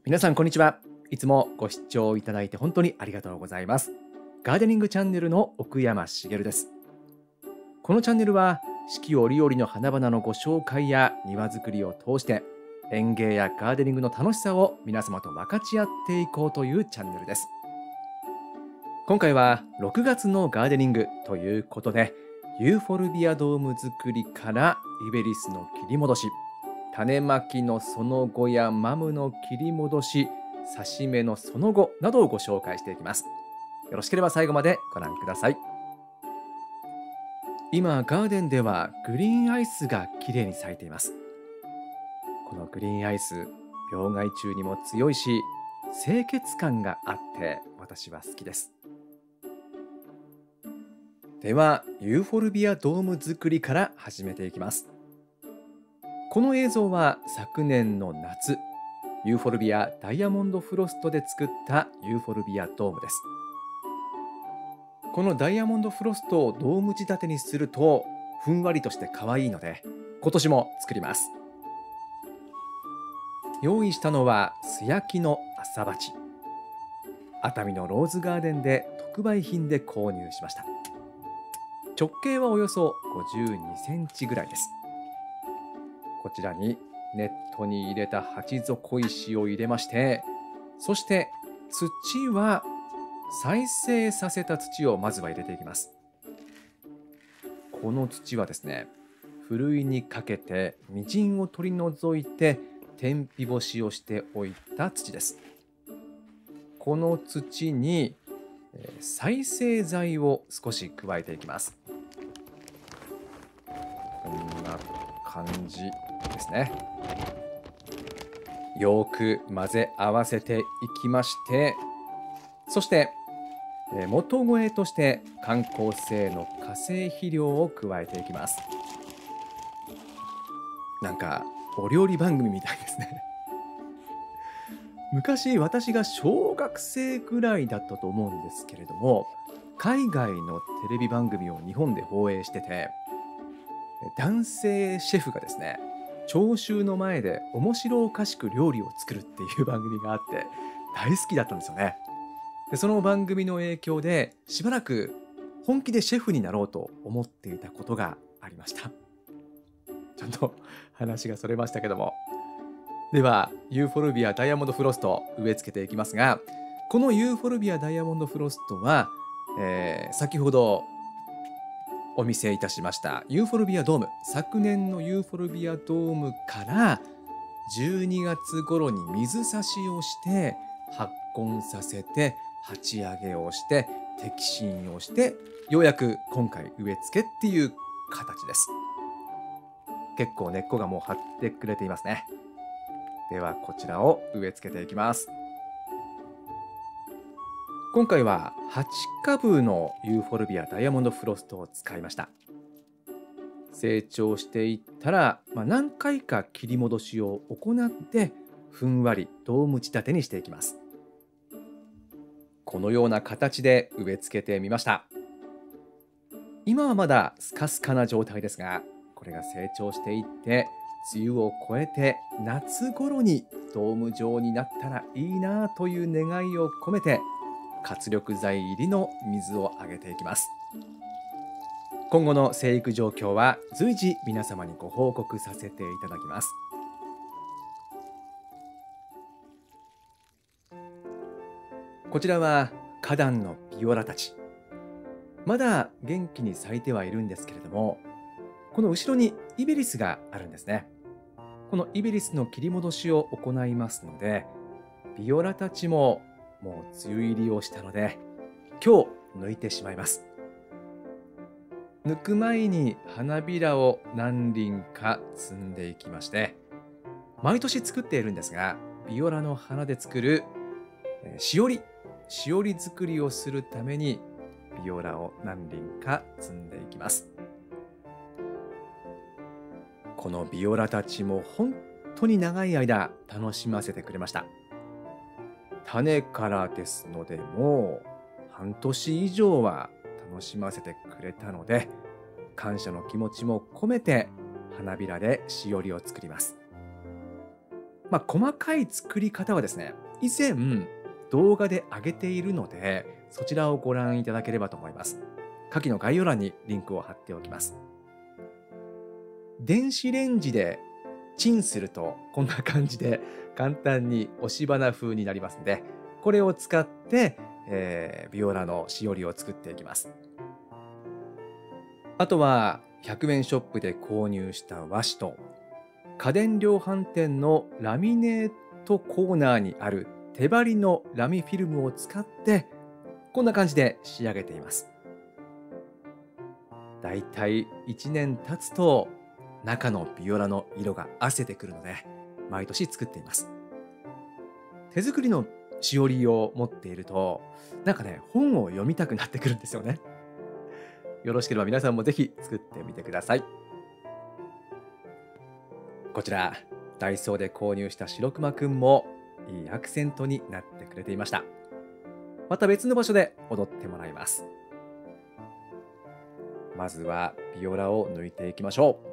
皆さんこんにちは。いつもご視聴いただいて本当にありがとうございます。ガーデニングチャンネルの奥山茂です。このチャンネルは四季折々の花々のご紹介や庭作りを通して園芸やガーデニングの楽しさを皆様と分かち合っていこうというチャンネルです。今回は6月のガーデニングということで、ユーフォルビアドーム作りからイベリスの切り戻し、種まきのその後やマムの切り戻し、挿し芽のその後などをご紹介していきます。よろしければ最後までご覧ください。今ガーデンではグリーンアイスがきれいに咲いています。このグリーンアイス、病害虫にも強いし清潔感があって私は好きです。ではユーフォルビアドーム作りから始めていきます。この映像は昨年の夏、ユーフォルビアダイヤモンドフロストで作ったユーフォルビアドームです。このダイヤモンドフロストをドーム仕立てにするとふんわりとして可愛いので、今年も作ります。用意したのは素焼きの朝鉢。熱海のローズガーデンで特売品で購入しました。直径はおよそ52センチぐらいです。こちらにネットに入れた鉢底石を入れまして、そして土は再生させた土をまずは入れていきます。この土はですね、ふるいにかけてみじんを取り除いて天日干しをしておいた土です。この土に再生剤を少し加えていきます。こんな感じですね。よく混ぜ合わせていきまして、そして元肥として観光性の化成肥料を加えていきます。なんかお料理番組みたいですね。昔私が小学生ぐらいだったと思うんですけれども、海外のテレビ番組を日本で放映してて、男性シェフがですね、聴衆の前で面白おかしく料理を作るっていう番組があって大好きだったんですよね。でその番組の影響でしばらく本気でシェフになろうと思っていたことがありました。ちょっと話がそれましたけども、ではユーフォルビアダイヤモンドフロスト植え付けていきますが、このユーフォルビアダイヤモンドフロストは、先ほどお見せいたしましたユーフォルビアドーム、昨年のユーフォルビアドームから12月頃に水差しをして発根させて鉢上げをして摘心をして、ようやく今回植え付けっていう形です。結構根っこがもう張ってくれていますね。ではこちらを植え付けていきます。今回は8株のユーフォルビアダイヤモンドフロストを使いました。成長していったら、何回か切り戻しを行ってふんわりドーム仕立てにしていきます。このような形で植え付けてみました。今はまだスカスカな状態ですが、これが成長していって梅雨を越えて夏頃にドーム状になったらいいなという願いを込めて活力剤入りの水をあげていきます。今後の生育状況は随時皆様にご報告させていただきます。こちらは花壇のビオラたち。まだ元気に咲いてはいるんですけれども、この後ろにイベリスがあるんですね。このイベリスの切り戻しを行いますので、ビオラたちももう梅雨入りをしたので今日抜いてしまいます。抜く前に花びらを何輪か摘んでいきまして、毎年作っているんですが、ビオラの花で作るしおり作りをするためにビオラを何輪か摘んでいきます。このビオラたちも本当に長い間楽しませてくれました。種からですのでもう半年以上は楽しませてくれたので、感謝の気持ちも込めて花びらでしおりを作ります。 細かい作り方はですね、以前動画で上げているので、そちらをご覧いただければと思います。下記の概要欄にリンクを貼っておきます。電子レンジでチンするとこんな感じで簡単に押し花風になりますので、これを使って、ビオラのしおりを作っていきます。あとは100円ショップで購入した和紙と、家電量販店のラミネートコーナーにある手張りのラミフィルムを使ってこんな感じで仕上げています。だいたい1年経つと中のビオラの色が褪せてくるので、毎年作っています。手作りのしおりを持っているとなんかね、本を読みたくなってくるんですよね。よろしければ皆さんもぜひ作ってみてください。こちらダイソーで購入した白熊くんもいいアクセントになってくれていました。また別の場所で踊ってもらいます。まずはビオラを抜いていきましょう。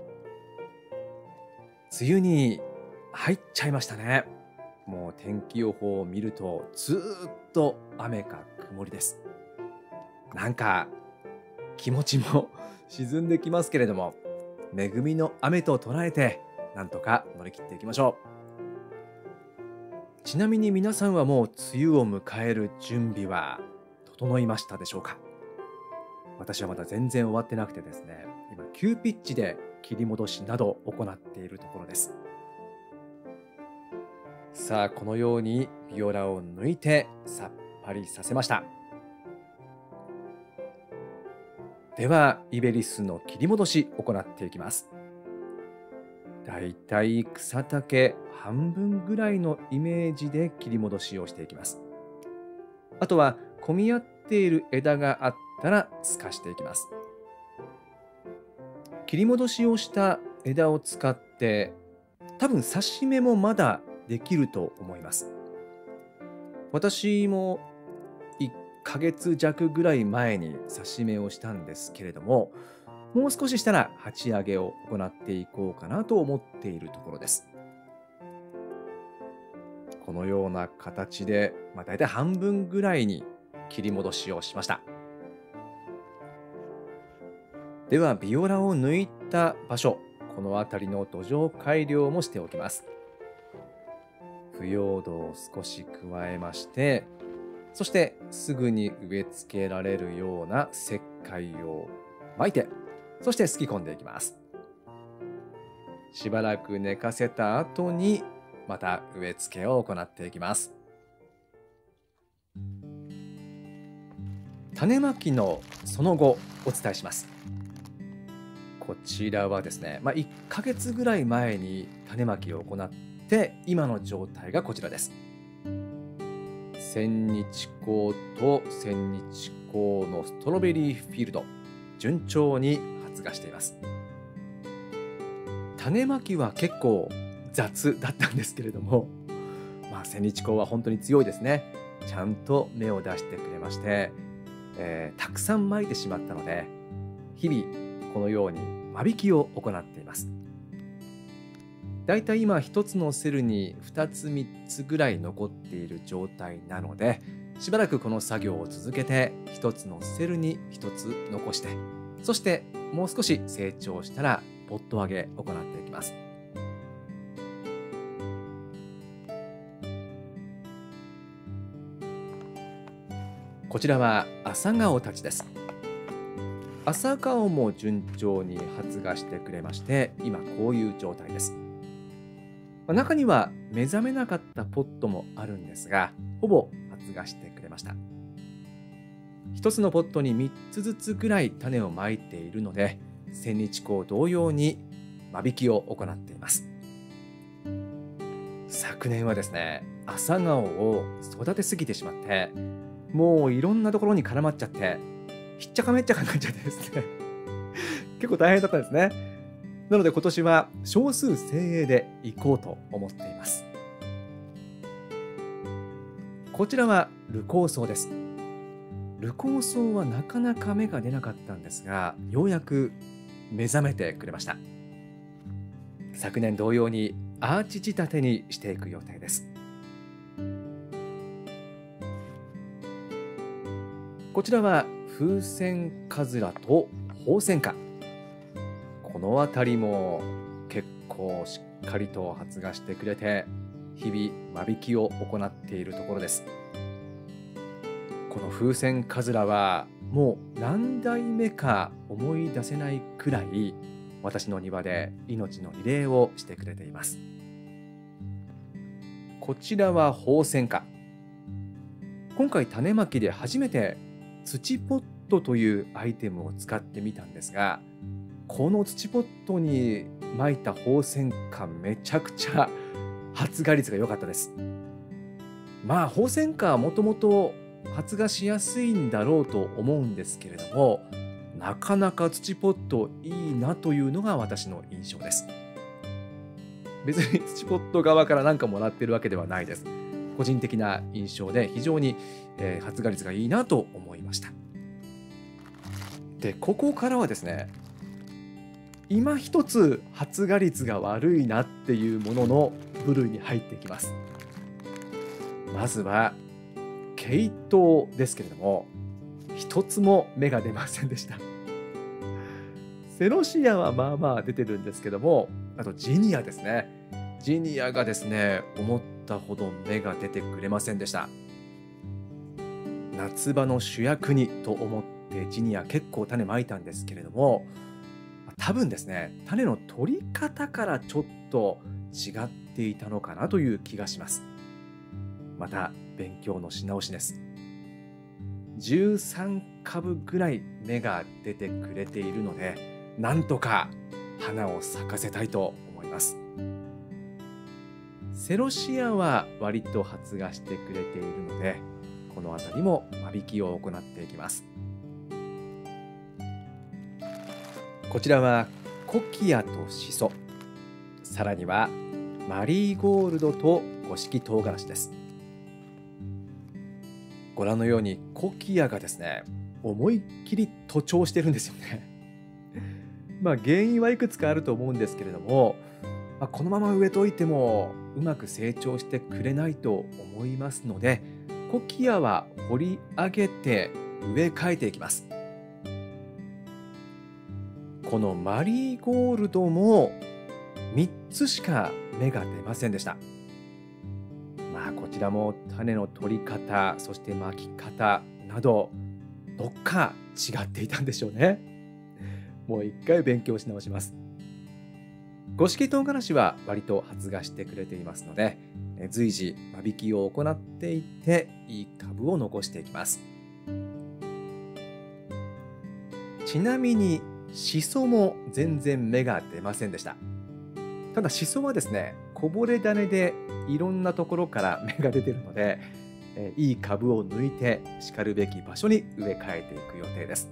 梅雨に入っちゃいましたね。もう天気予報を見るとずーっと雨か曇りです。なんか気持ちも沈んできますけれども、恵みの雨と捉えてなんとか乗り切っていきましょう。ちなみに皆さんはもう梅雨を迎える準備は整いましたでしょうか？私はまだ全然終わってなくてですね、今急ピッチで切り戻しなど行っているところです。さあ、このようにビオラを抜いてさっぱりさせました。ではイベリスの切り戻し行っていきます。だいたい草丈半分ぐらいのイメージで切り戻しをしていきます。あとは混み合っている枝があったら透かしていきます。切り戻しをした枝を使って多分刺し目もまだできると思います。私も1ヶ月弱ぐらい前に刺し目をしたんですけれども、もう少ししたら鉢上げを行っていこうかなと思っているところです。このような形で、だいたい半分ぐらいに切り戻しをしました。ではビオラを抜いた場所、この辺りの土壌改良もしておきます。腐葉土を少し加えまして、そしてすぐに植え付けられるような石灰をまいて、そしてすき込んでいきます。しばらく寝かせた後にまた植え付けを行っていきます。種まきのその後お伝えします。こちらはですね、1ヶ月ぐらい前に種まきを行って今の状態がこちらです。千日紅と千日紅のストロベリーフィールド、順調に発芽しています。種まきは結構雑だったんですけれども、千日紅は本当に強いですね。ちゃんと芽を出してくれまして、たくさんまいてしまったので、日々このように間引きを行っています。だいたい今1つのセルに2つ3つぐらい残っている状態なので、しばらくこの作業を続けて1つのセルに1つ残して、そしてもう少し成長したらポット上げ行っていきます。こちらは朝顔たちです。朝顔も順調に発芽してくれまして、今こういう状態です。中には目覚めなかったポットもあるんですが、ほぼ発芽してくれました。一つのポットに3つずつぐらい種をまいているので、千日紅同様に間引きを行っています。昨年はですね、朝顔を育てすぎてしまって、もういろんなところに絡まっちゃって、ひっちゃかめっちゃかになっちゃってですね結構大変だったんですね。なので今年は少数精鋭でいこうと思っています。こちらはルコウソウです。ルコウソウはなかなか芽が出なかったんですが、ようやく目覚めてくれました。昨年同様にアーチ仕立てにしていく予定です。こちらは風船カズラとホウセンカ。この辺りも結構しっかりと発芽してくれて、日々間引きを行っているところです。この風船カズラはもう何代目か思い出せないくらい、私の庭で命のリレーをしてくれています。こちらはホウセンカ。今回種まきで初めて土ポットというアイテムを使ってみたんですが、この土ポットにまいたホウセンカ、めちゃくちゃ発芽率が良かったです。まあホウセンカはもともと発芽しやすいんだろうと思うんですけれども、なかなか土ポットいいなというのが私の印象です。別に土ポット側から何かもらってるわけではないです。個人的な印象で非常に発芽率がいいなと思いました。で、ここからはですね、今一つ発芽率が悪いなっていうものの部類に入っていきます。まずはケイトウですけれども、一つも芽が出ませんでした。セロシアはまあまあ出てるんですけども、あとジニアですね。ジニアがですね、思ったほど芽が出てくれませんでした。夏場の主役にと思ってジニア結構種まいたんですけれども、多分ですね、種の取り方からちょっと違っていたのかなという気がします。また勉強のし直しです。13株ぐらい芽が出てくれているので、なんとか花を咲かせたいと思います。セロシアは割と発芽してくれているので、この辺りも間引きを行っていきます。こちらはコキアとシソ、さらにはマリーゴールドと五色唐辛子です。ご覧のようにコキアがですね、思いっきり徒長してるんですよね。原因はいくつかあると思うんですけれども、このまま植えといてもうまく成長してくれないと思いますので、コキアは掘り上げて植え替えていきます。このマリーゴールドも3つしか芽が出ませんでした。こちらも種の取り方、そして巻き方などどっか違っていたんでしょうね。もう一回勉強し直します。五色唐辛子は割と発芽してくれていますので、随時間引きを行っていっていい株を残していきます。ちなみにシソも全然芽が出ませんでした。ただシソはですね、こぼれ種でいろんなところから芽が出ているので、いい株を抜いてしかるべき場所に植え替えていく予定です。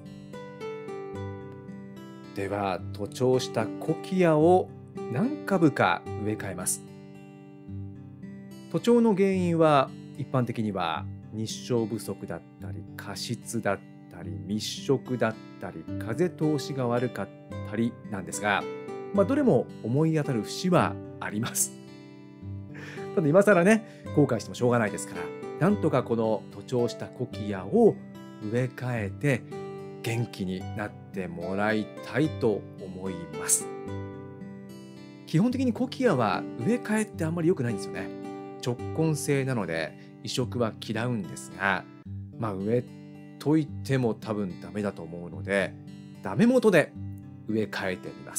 では徒長したコキアを何株か植え替えます。徒長の原因は一般的には日照不足だったり過湿だったり密食だったり風通しが悪かったりなんですが、どれも思い当たる節はあります。ただ今更ね、後悔してもしょうがないですから、なんとかこの徒長したコキアを植え替えて元気になってもらいたいと思います。基本的にコキアは植え替えってあんまり良くないんですよね。直根性なので移植は嫌うんですが、植えといても多分ダメだと思うので、ダメ元で植え替えてみます。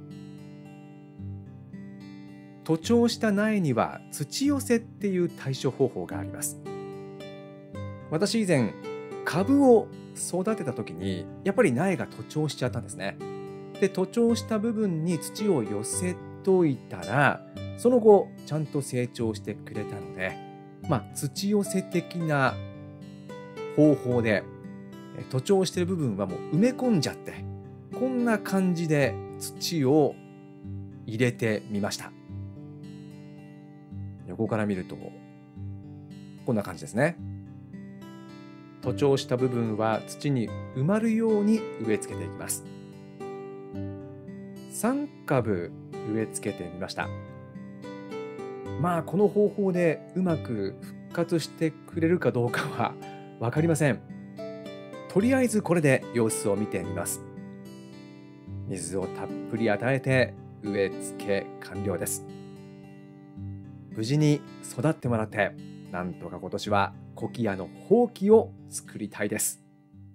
徒長した苗には土寄せっていう対処方法があります。私以前株を育てた時にやっぱり苗が徒長しちゃったんですね。で、徒長した部分に土を寄せといたら、その後ちゃんと成長してくれたので、土寄せ的な方法で徒長している部分はもう埋め込んじゃって、こんな感じで土を入れてみました。横から見るとこんな感じですね。徒長した部分は土に埋まるように植え付けていきます。3株植え付けてみました。 まあこの方法でうまく復活してくれるかどうかは分かりません。とりあえずこれで様子を見てみます。水をたっぷり与えて植え付け完了です。無事に育ってもらって、なんとか今年はコキアのホウキを作りたいです。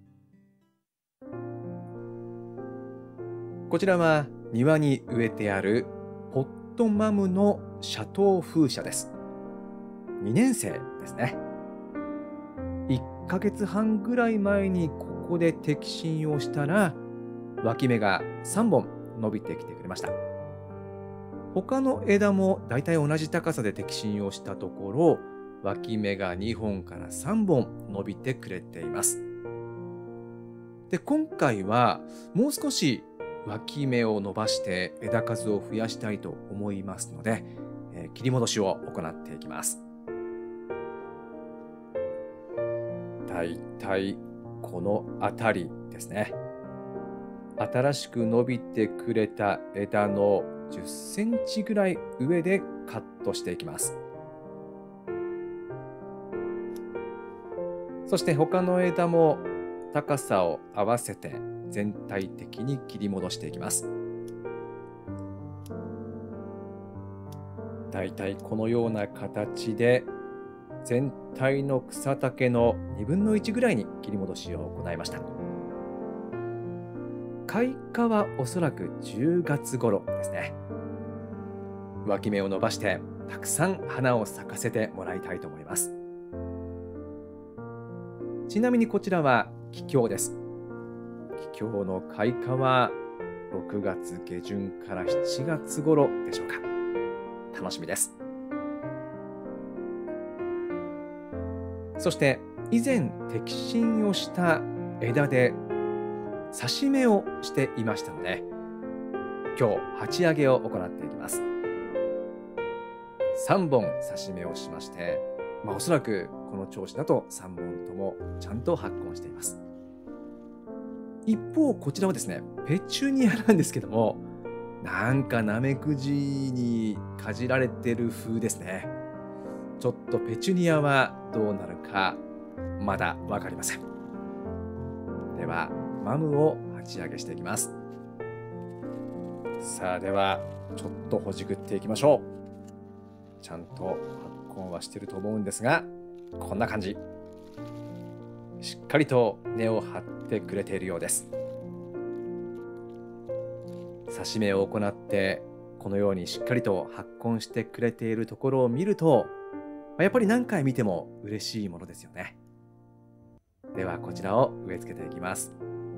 こちらは庭に植えてあるポットマムのシャトー風車です。2年生ですね。1ヶ月半ぐらい前にここで摘心をしたら、脇芽が3本伸びてきてくれました。他の枝もだいたい同じ高さで摘心をしたところ、脇芽が2本から3本伸びてくれています。で、今回はもう少し脇芽を伸ばして枝数を増やしたいと思いますので、切り戻しを行っていきます。だいたいこの辺りですね。新しく伸びてくれた枝の10センチぐらい上でカットしていきます。そして他の枝も高さを合わせて全体的に切り戻していきます。だいたいこのような形で全体の草丈の2分の1ぐらいに切り戻しを行いました。開花はおそらく10月頃ですね。脇芽を伸ばしてたくさん花を咲かせてもらいたいと思います。ちなみにこちらはキキョウです。キキョウの開花は6月下旬から7月頃でしょうか。楽しみです。そして以前摘心をした枝で挿し芽をしていましたので、今日鉢上げを行っていきます。3本挿し芽をしまして、おそらくこの調子だと3本ともちゃんと発根しています。一方こちらはですね、ペチュニアなんですけども、なんかナメクジにかじられてる風ですね。ちょっとペチュニアはどうなるかまだ分かりません。ではマムを鉢上げしていきます。さあ、ではちょっとほじくっていきましょう。ちゃんと発根はしてると思うんですが、こんな感じ。しっかりと根を張ってくれているようです。挿し芽を行ってこのようにしっかりと発根してくれているところを見ると、やっぱり何回見ても嬉しいものですよね。ではこちらを植え付けていきます。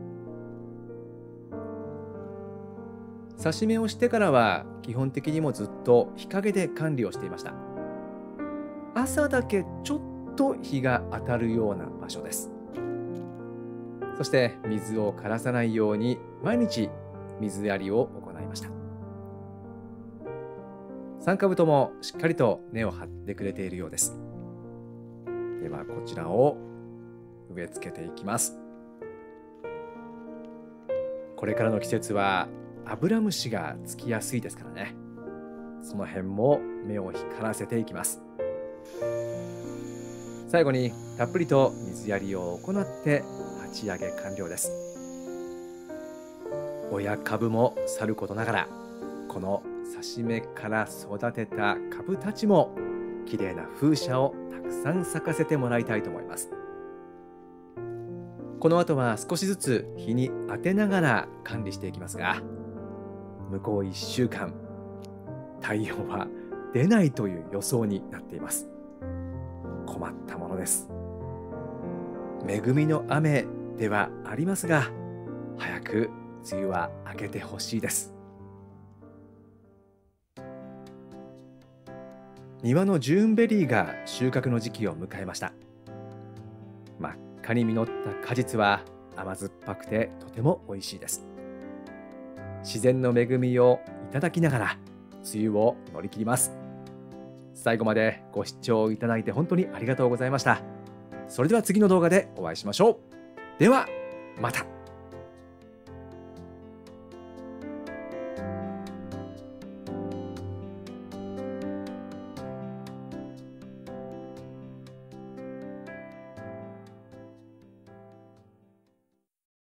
挿し芽をしてからは基本的にもずっと日陰で管理をしていました。朝だけちょっと日が当たるような場所です。そして水を枯らさないように毎日水やりを行いました。3株ともしっかりと根を張ってくれているようです。ではこちらを植え付けていきます。これからの季節はアブラムシがつきやすいですからね。その辺も目を光らせていきます。最後にたっぷりと水やりを行って鉢上げ完了です。親株もさることながら、この挿し芽から育てた株たちも綺麗な風車をたくさん咲かせてもらいたいと思います。この後は少しずつ日に当てながら管理していきますが、向こう1週間太陽は出ないという予想になっています。困ったものです。恵みの雨ではありますが、早く梅雨は明けてほしいです。庭のジューンベリーが収穫の時期を迎えました。真っ赤に実った果実は甘酸っぱくてとても美味しいです。自然の恵みをいただきながら梅雨を乗り切ります。最後までご視聴いただいて本当にありがとうございました。それでは次の動画でお会いしましょう。ではまた。